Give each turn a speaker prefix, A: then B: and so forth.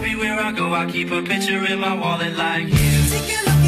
A: everywhere I go, I keep a picture in my wallet like you.